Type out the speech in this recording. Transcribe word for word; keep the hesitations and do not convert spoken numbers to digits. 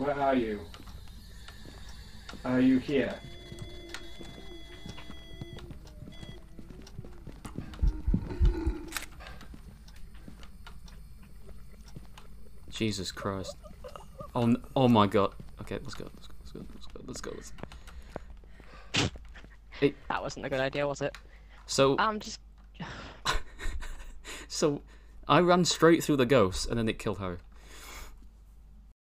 Where are you? Are you here? Jesus Christ. Oh, n oh my god. Okay, let's go. Let's go. Let's go. Let's go. Let's go. Let's go. Hey. That wasn't a good idea, was it? So. I'm just. So, I ran straight through the ghost and then it killed her.